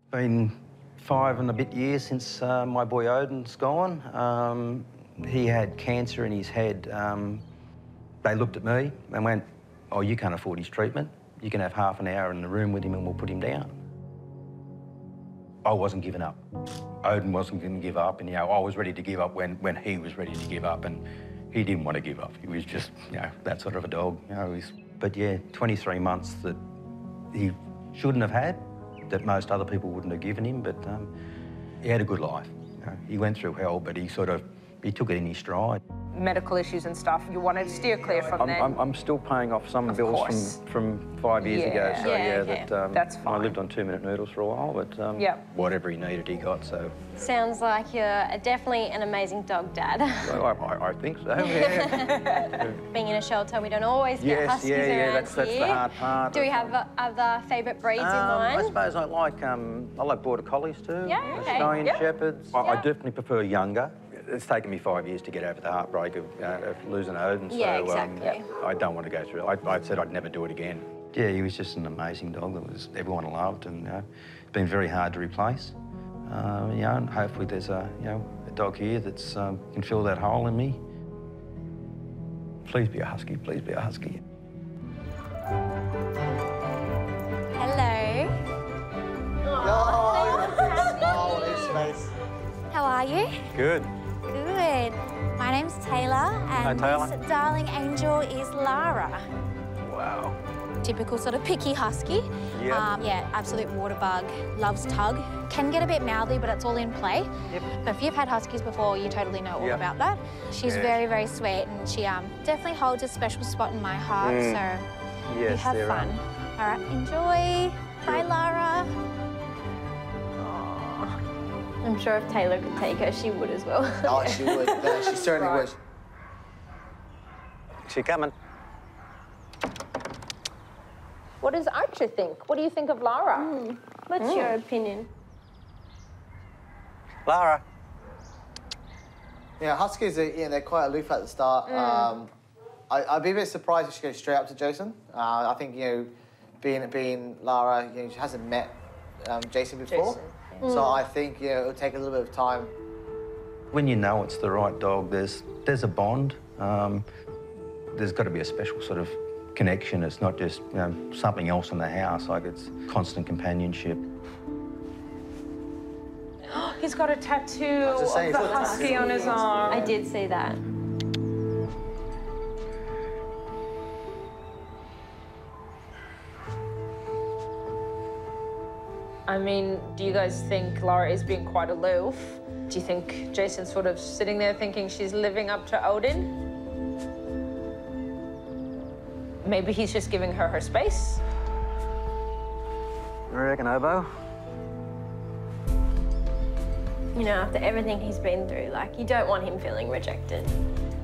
Been 5 and a bit years since my boy Odin's gone. He had cancer in his head. They looked at me and went, "Oh, you can't afford his treatment. You can have half an hour in the room with him and we'll put him down." I wasn't giving up. Odin wasn't going to give up, and, I was ready to give up when he was ready to give up, and he didn't want to give up. He was just, that sort of a dog, But, 23 months that he shouldn't have had, that most other people wouldn't have given him, but he had a good life. He went through hell, but he took it in his stride. Medical issues and stuff, you want to steer clear from them. I'm still paying off some bills from 5 years ago, so that's fine. I lived on 2-minute noodles for a while, but whatever he needed, he got, so... Sounds like you're definitely an amazing dog dad. Well, I think so, yeah. Being in a shelter, we don't always get Huskies around that's the hard part. Do we have other favourite breeds in mind? I suppose I like Border Collies too. Yeah, okay. Australian Shepherds. I definitely prefer younger. It's taken me 5 years to get over the heartbreak of losing Odin, so exactly. I don't want to go through it. I said I'd never do it again. Yeah, he was just an amazing dog that everyone loved, and it's been very hard to replace. And hopefully there's a dog here that's can fill that hole in me. Please be a Husky. Please be a Husky. Hello. Oh, his face. How are you? Good. Good. My name's Taylor, and Taylor. this darling angel is Lara. Wow. Typical sort of picky husky. Yeah. Absolute water bug, loves tug. Can get a bit mouthy, but it's all in play. Yep. So if you've had huskies before, you totally know all about that. She's very, very sweet, and she definitely holds a special spot in my heart, so you have fun. All right, enjoy. Bye, Lara. I'm sure if Taylor could take her, she would as well. Oh, she would. She certainly would. She coming. What does Archer think? What do you think of Lara? What's your opinion? Lara. Yeah, Huskies, they're quite aloof at the start. I'd be a bit surprised if she goes straight up to Jason. I think, being Lara, she hasn't met Jason before. So I think, it'll take a little bit of time. When you know it's the right dog, there's a bond. There's got to be a special sort of connection. It's not just something else in the house. Like, it's constant companionship. He's got a tattoo of the Husky on his arm. I did see that. I mean, do you guys think Lara is being quite aloof? Do you think Jason's sort of sitting there thinking she's living up to Odin? Maybe he's just giving her her space? You reckon, Obo? After everything he's been through, you don't want him feeling rejected.